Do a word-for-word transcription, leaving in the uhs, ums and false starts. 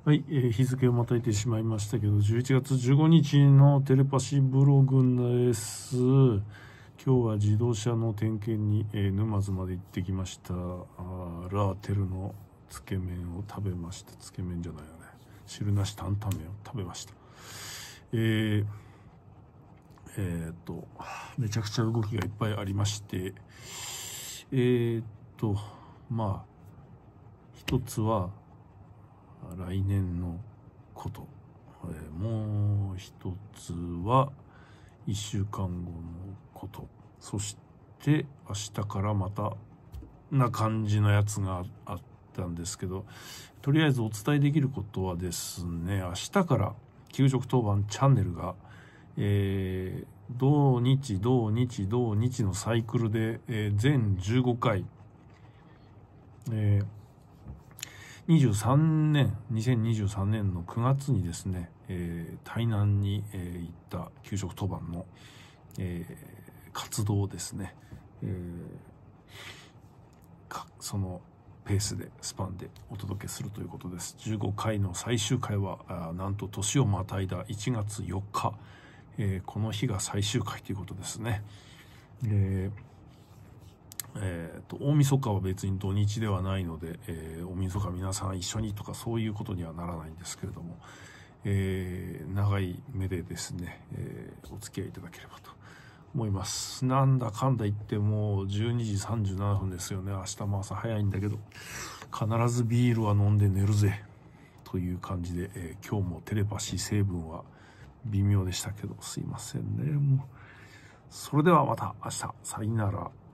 はい、えー、日付をまたいてしまいましたけど、じゅういちがつじゅうごにちのテレパシーブログです。今日は自動車の点検に、えー、沼津まで行ってきました。あーラーテルのつけ麺を食べました。つけ麺じゃないよね。汁なし担々麺を食べました。えー、えー、っと、めちゃくちゃ動きがいっぱいありまして、えー、っと、まあ、一つは、来年のこと、えー、もう一つはいっしゅうかんごのこと、そして明日からまたな感じのやつがあったんですけど、とりあえずお伝えできることはですね、明日から給食当番チャンネルが、えー、同日同日同日のサイクルで、えー、全じゅうごかい、えーにじゅうさんねん、にせんにじゅうさんねんのくがつにですね、えー、台南に、えー、行った給食当番の、えー、活動をですね、えー、かそのペースでスパンでお届けするということです。じゅうごかいの最終回はあなんと年をまたいだいちがつよっか、えー、この日が最終回ということですね。えーえー、と大晦日は別に土日ではないので、えー、大晦日皆さん一緒にとかそういうことにはならないんですけれども、えー、長い目でですね、えー、お付き合いいただければと思います。なんだかんだ言ってもうじゅうにじさんじゅうななふんですよね。明日も朝早いんだけど必ずビールは飲んで寝るぜという感じで、えー、今日もテレパシー成分は微妙でしたけどすいませんね。もうそれではまた明日、さよなら。